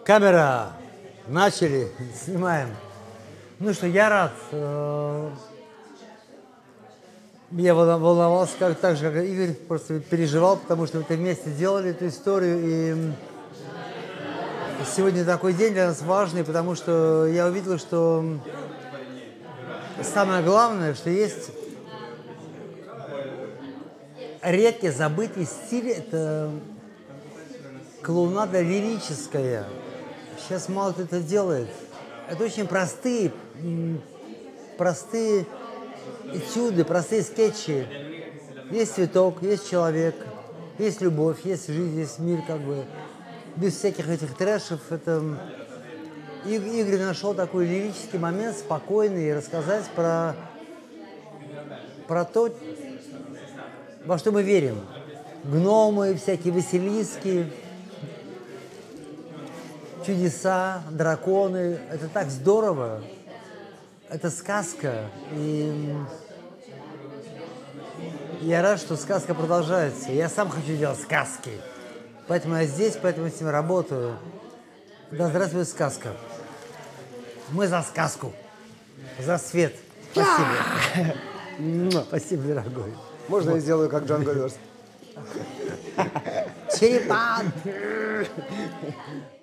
Камера. Начали. Снимаем. Ну что, я рад. Я волновался так же, как Игорь, просто переживал, потому что мы вместе делали эту историю. И сегодня такой день для нас важный, потому что я увидел, что самое главное, что есть редкий забытый стиль, это клоунада лирическая. Сейчас мало кто это делает. Это очень простые этюды, простые скетчи. Есть цветок, есть человек, есть любовь, есть жизнь, есть мир, как бы. Без всяких этих трэшев. Это... Игорь нашел такой лирический момент, спокойный, рассказать про то, во что мы верим. Гномы, всякие Василиски, чудеса, драконы. Это так здорово. Это сказка. И я рад, что сказка продолжается. Я сам хочу делать сказки. Поэтому я здесь, поэтому с ним работаю. Да здравствует сказка. Мы за сказку. За свет. Спасибо. Спасибо, дорогой. Можно я сделаю, как Джанго Верс? Черепан!